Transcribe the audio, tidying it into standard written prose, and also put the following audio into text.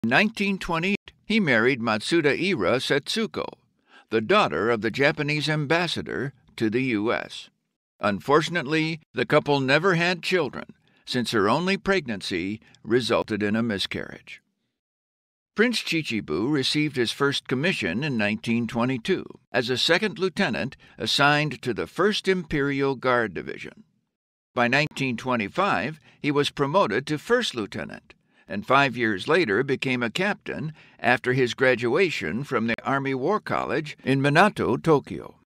In 1928, he married Matsuda Ira Setsuko, the daughter of the Japanese ambassador to the U.S. Unfortunately, the couple never had children, since her only pregnancy resulted in a miscarriage. Prince Chichibu received his first commission in 1922 as a second lieutenant assigned to the 1st Imperial Guard Division. By 1925, he was promoted to first lieutenant, and 5 years later became a captain after his graduation from the Army War College in Minato, Tokyo.